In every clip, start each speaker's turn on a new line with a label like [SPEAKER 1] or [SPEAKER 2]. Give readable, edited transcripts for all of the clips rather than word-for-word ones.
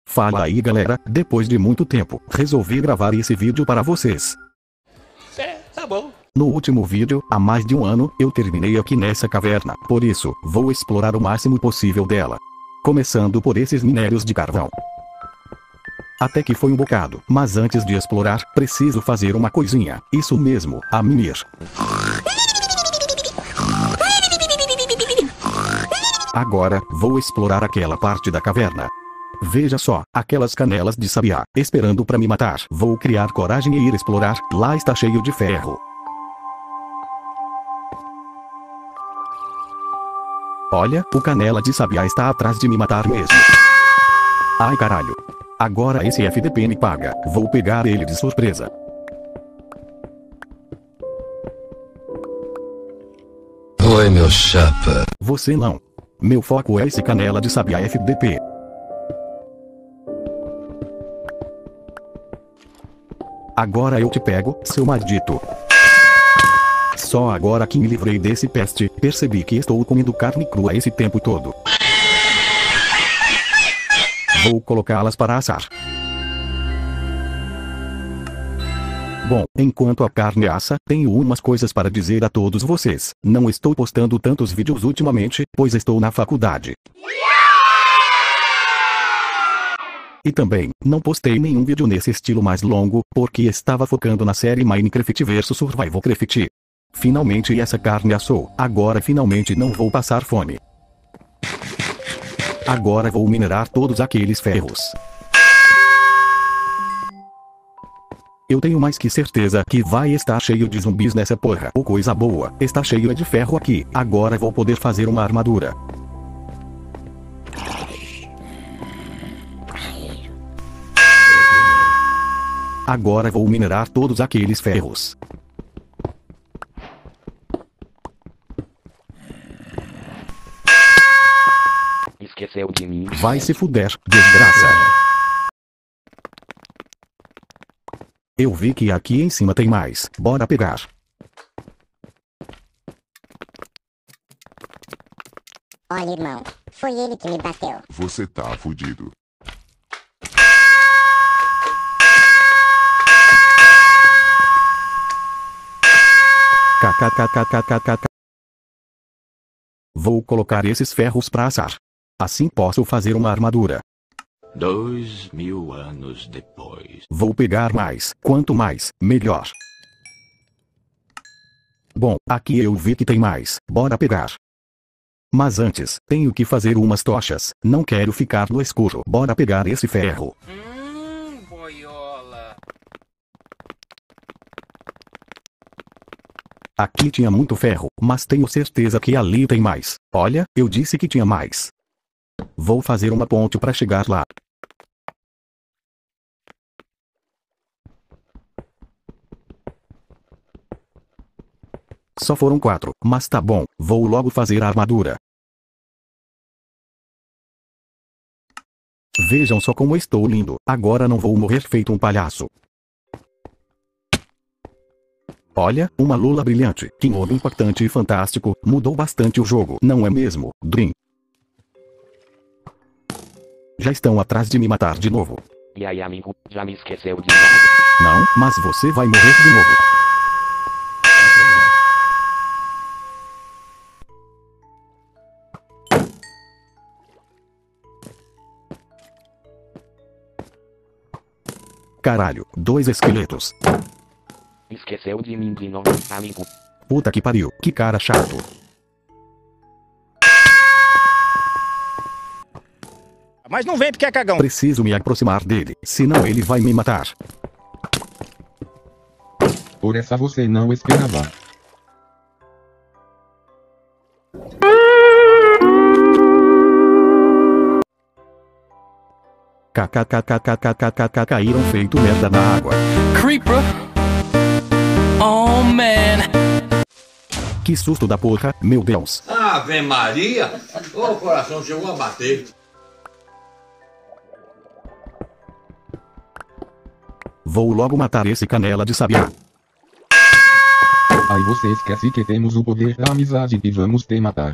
[SPEAKER 1] Fala aí galera, depois de muito tempo, resolvi gravar esse vídeo para vocês.
[SPEAKER 2] Tá bom.
[SPEAKER 1] No último vídeo, há mais de um ano, eu terminei aqui nessa caverna, por isso, vou explorar o máximo possível dela. Começando por esses minérios de carvão. Até que foi um bocado, mas antes de explorar, preciso fazer uma coisinha, isso mesmo, a mimir. Agora, vou explorar aquela parte da caverna. Veja só, aquelas canelas de sabiá, esperando pra me matar. Vou criar coragem e ir explorar, lá está cheio de ferro. Olha, o canela de sabiá está atrás de me matar mesmo. Ai caralho. Agora esse FDP me paga, vou pegar ele de surpresa.
[SPEAKER 3] Oi meu chapa.
[SPEAKER 1] Você não. Meu foco é esse canela de sabiá FDP. Agora eu te pego, seu maldito. Só agora que me livrei desse peste, percebi que estou comendo carne crua esse tempo todo. Vou colocá-las para assar. Bom, enquanto a carne assa, tenho umas coisas para dizer a todos vocês. Não estou postando tantos vídeos ultimamente, pois estou na faculdade. E também, não postei nenhum vídeo nesse estilo mais longo, porque estava focando na série Minecraft vs Survivalcraft. Finalmente essa carne assou, agora finalmente não vou passar fome. Agora vou minerar todos aqueles ferros. Eu tenho mais que certeza que vai estar cheio de zumbis nessa porra. Ou coisa boa, está cheio de ferro aqui, agora vou poder fazer uma armadura. Agora vou minerar todos aqueles ferros.
[SPEAKER 2] Esqueceu de mim.
[SPEAKER 1] Vai se fuder, desgraça. Eu vi que aqui em cima tem mais, bora pegar.
[SPEAKER 4] Olha irmão, foi ele que me bateu.
[SPEAKER 5] Você tá fudido.
[SPEAKER 1] KKKKKKK. Vou colocar esses ferros pra assar. Assim posso fazer uma armadura.
[SPEAKER 2] 2000 anos depois.
[SPEAKER 1] Vou pegar mais, quanto mais, melhor. Bom, aqui eu vi que tem mais, bora pegar. Mas antes, tenho que fazer umas tochas, não quero ficar no escuro. Bora pegar esse ferro.
[SPEAKER 2] Boiola.
[SPEAKER 1] Aqui tinha muito ferro, mas tenho certeza que ali tem mais. Olha, eu disse que tinha mais. Vou fazer uma ponte para chegar lá. Só foram 4, mas tá bom, vou logo fazer a armadura. Vejam só como estou lindo, agora não vou morrer feito um palhaço. Olha, uma lula brilhante, que modo impactante e fantástico, mudou bastante o jogo, não é mesmo, Dream? Já estão atrás de me matar de novo.
[SPEAKER 2] E aí amigo, já me esqueceu de novo?
[SPEAKER 1] Não, mas você vai morrer de novo. Caralho, 2 esqueletos.
[SPEAKER 2] Esqueceu de mim de novo, amigo.
[SPEAKER 1] Puta que pariu, que cara chato.
[SPEAKER 6] Mas não vem porque é cagão.
[SPEAKER 1] Preciso me aproximar dele, senão ele vai me matar.
[SPEAKER 5] Por essa você não esperava.
[SPEAKER 1] KKKKKKKK caíram feito merda na água.
[SPEAKER 7] Creeper. Oh man.
[SPEAKER 1] Que susto da porra, meu Deus.
[SPEAKER 8] Ave Maria! O coração chegou a bater.
[SPEAKER 1] Vou logo matar esse canela de sabiá.
[SPEAKER 5] Aí você esquece que temos o poder da amizade e vamos te matar.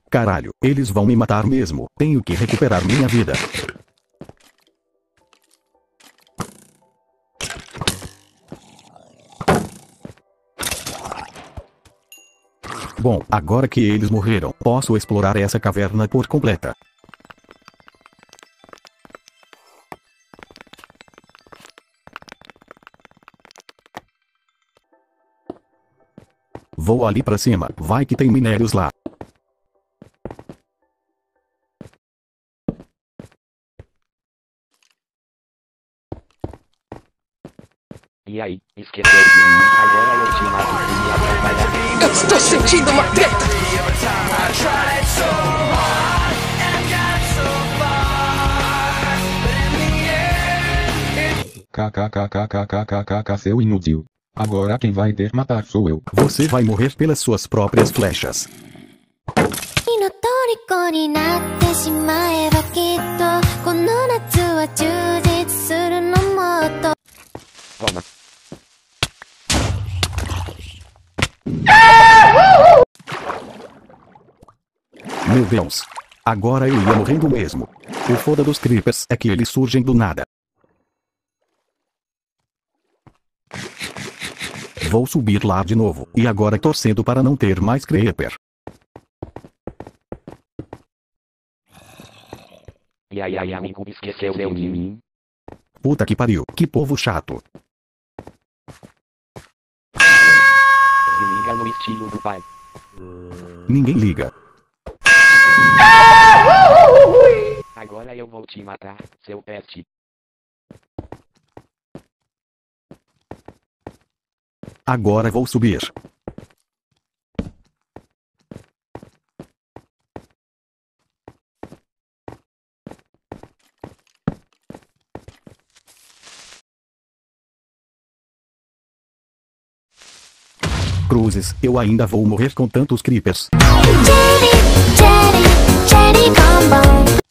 [SPEAKER 1] Caralho, eles vão me matar mesmo. Tenho que recuperar minha vida. Bom, agora que eles morreram, posso explorar essa caverna por completa. Vou ali pra cima, vai que tem minérios lá.
[SPEAKER 2] E aí, esqueceu de mim? Agora eu te mato e atrapalhar.
[SPEAKER 7] Eu estou sentindo uma treta.
[SPEAKER 5] KKKKKKKKK seu inútil. Agora quem vai ter matar sou eu.
[SPEAKER 1] Você vai morrer pelas suas próprias flechas.
[SPEAKER 9] の虜になってしまえばきっとこの夏は充実するのもっと
[SPEAKER 2] Toma.
[SPEAKER 1] Meu Deus. Agora eu ia morrendo mesmo. O foda dos creepers é que eles surgem do nada. Vou subir lá de novo, e agora torcendo para não ter mais creeper.
[SPEAKER 2] E aí, amigo, esqueceu de mim?
[SPEAKER 1] Puta que pariu, que povo chato.
[SPEAKER 2] Se liga no estilo do pai.
[SPEAKER 1] Ninguém liga.
[SPEAKER 2] Agora eu vou te matar, seu peste.
[SPEAKER 1] Agora vou subir. Cruzes, eu ainda vou morrer com tantos creepers.
[SPEAKER 9] Cherry Combo.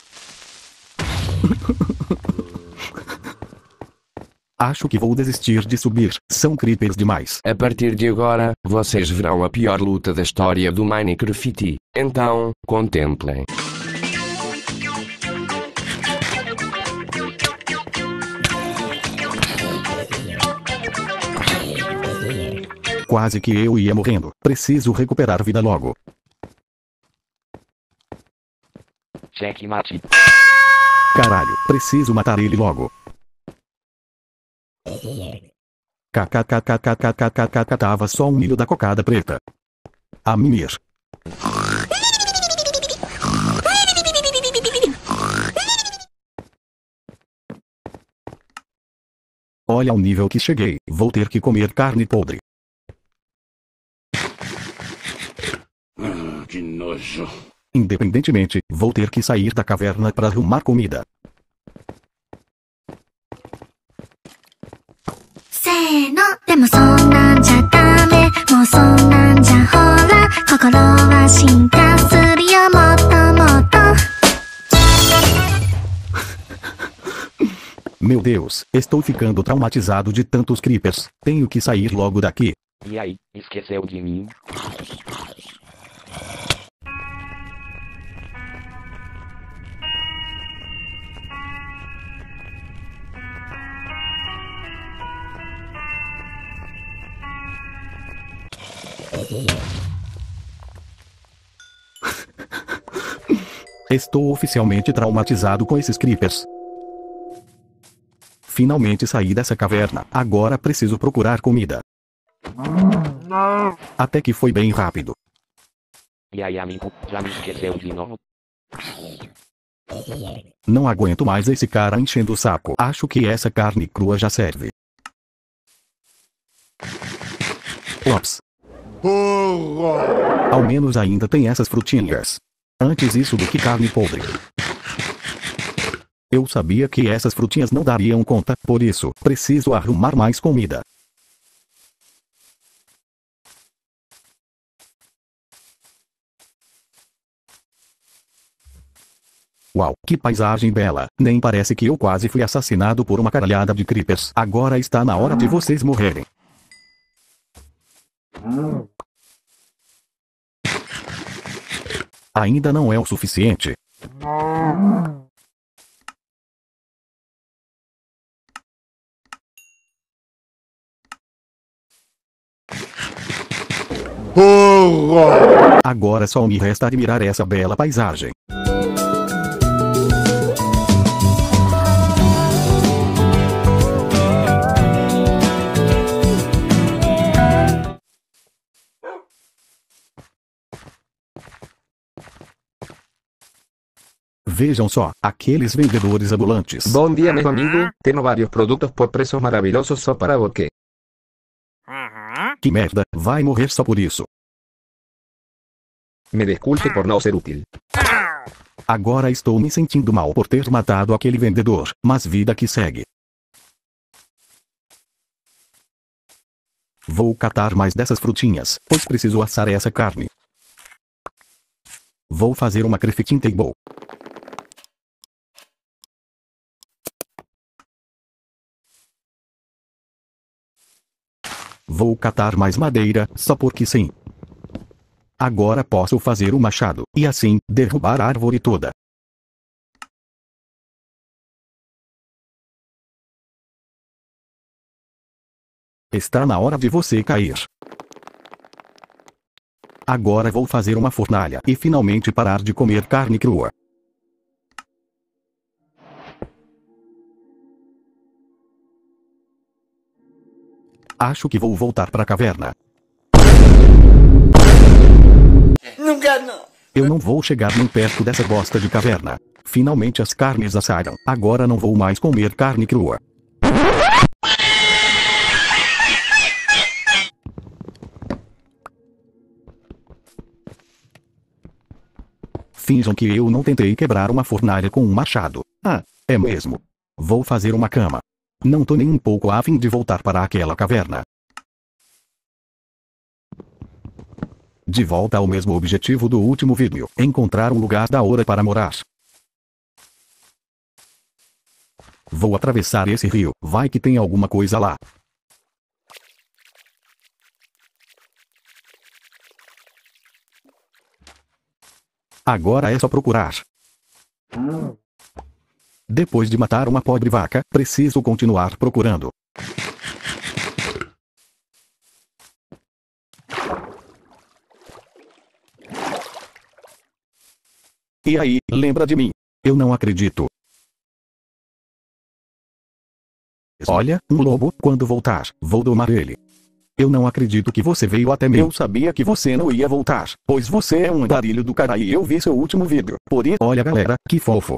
[SPEAKER 1] Acho que vou desistir de subir, são creepers demais.
[SPEAKER 10] A partir de agora, vocês verão a pior luta da história do Minecraft. Então, contemplem.
[SPEAKER 1] Quase que eu ia morrendo, preciso recuperar vida logo.
[SPEAKER 2] Checkmate.
[SPEAKER 1] Caralho, preciso matar ele logo. KKKKKKKKK tava só um milho da cocada preta. A mimir. Olha o nível que cheguei, vou ter que comer carne podre.
[SPEAKER 8] Que nojo.
[SPEAKER 1] Independentemente, vou ter que sair da caverna para arrumar comida.
[SPEAKER 9] せーのでもそんなんじゃダメもうそんなんじゃほら心は進化するよもっともっと
[SPEAKER 1] Meu Deus, estou ficando traumatizado de tantos creepers. Tenho que sair logo daqui.
[SPEAKER 2] E aí, esqueceu de mim?
[SPEAKER 1] Estou oficialmente traumatizado com esses creepers. Finalmente saí dessa caverna, agora preciso procurar comida. Até que foi bem rápido.
[SPEAKER 2] E aí, amigo, já me esqueceu de novo?
[SPEAKER 1] Não aguento mais esse cara enchendo o saco. Acho que essa carne crua já serve. Ops. Ao menos ainda tem essas frutinhas. Antes isso do que carne podre. Eu sabia que essas frutinhas não dariam conta, por isso, preciso arrumar mais comida. Uau, que paisagem bela. Nem parece que eu quase fui assassinado por uma caralhada de creepers. Agora está na hora de vocês morrerem. Ainda não é o suficiente. Agora só me resta admirar essa bela paisagem. Vejam só, aqueles vendedores ambulantes.
[SPEAKER 11] Bom dia, meu amigo. Tenho vários produtos por preços maravilhosos só para você.
[SPEAKER 1] Que merda, vai morrer só por isso.
[SPEAKER 11] Me desculpe por não ser útil.
[SPEAKER 1] Agora estou me sentindo mal por ter matado aquele vendedor, mas vida que segue. Vou catar mais dessas frutinhas, pois preciso assar essa carne. Vou fazer uma crafting table. Vou catar mais madeira, só porque sim. Agora posso fazer o machado, e assim, derrubar a árvore toda. Está na hora de você cair. Agora vou fazer uma fornalha e finalmente parar de comer carne crua. Acho que vou voltar para a caverna.
[SPEAKER 12] Não.
[SPEAKER 1] Eu não vou chegar nem perto dessa bosta de caverna. Finalmente as carnes assaram. Agora não vou mais comer carne crua. Finjam que eu não tentei quebrar uma fornalha com um machado. Ah, é mesmo. Vou fazer uma cama. Não tô nem um pouco a fim de voltar para aquela caverna. De volta ao mesmo objetivo do último vídeo, encontrar um lugar da hora para morar. Vou atravessar esse rio, vai que tem alguma coisa lá. Agora é só procurar. Depois de matar uma pobre vaca, preciso continuar procurando. E aí, lembra de mim? Eu não acredito. Olha, um lobo, quando voltar, vou domar ele. Eu não acredito que você veio até mim. Eu sabia que você não ia voltar, pois você é um andarilho do caralho e eu vi seu último vídeo. Por isso, olha galera, que fofo.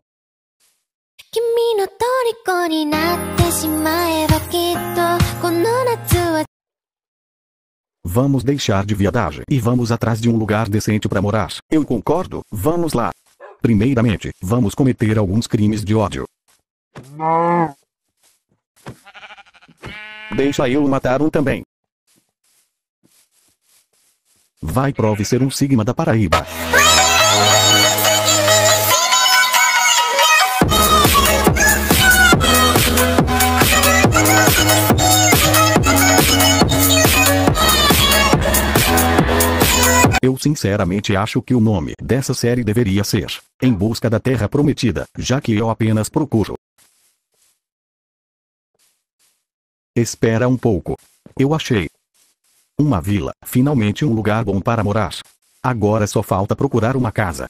[SPEAKER 1] Vamos deixar de viadagem e vamos atrás de um lugar decente para morar. Eu concordo, vamos lá. Primeiramente, vamos cometer alguns crimes de ódio. Deixa eu matar um também. Vai prove ser um Sigma da Paraíba. Eu sinceramente acho que o nome dessa série deveria ser Em Busca da Terra Prometida, já que eu apenas procuro. Espera um pouco. Eu achei. Uma vila, finalmente um lugar bom para morar. Agora só falta procurar uma casa.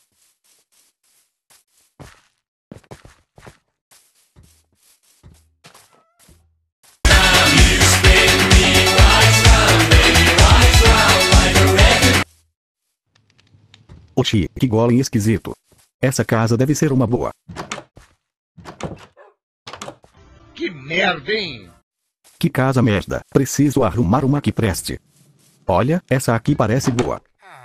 [SPEAKER 1] Oxi, que golem esquisito. Essa casa deve ser uma boa.
[SPEAKER 8] Que merda, hein?
[SPEAKER 1] Que casa merda. Preciso arrumar uma que preste. Olha, essa aqui parece boa.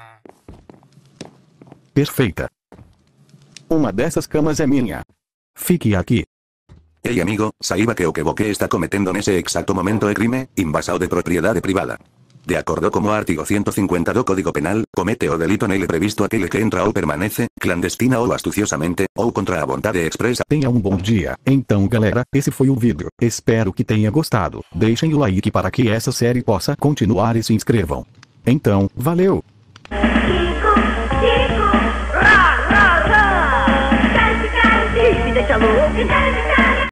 [SPEAKER 1] Perfeita. Uma dessas camas é minha. Fique aqui.
[SPEAKER 13] Hey amigo, saiba que o que você está cometendo nesse exato momento é crime, invasão de propriedade privada. De acordo com o artigo 150 do Código Penal, comete o delito nele previsto aquele que entra ou permanece, clandestina ou astuciosamente, ou contra a vontade expressa.
[SPEAKER 1] Tenha um bom dia. Então galera, esse foi o vídeo. Espero que tenha gostado. Deixem o like para que essa série possa continuar e se inscrevam. Então, valeu!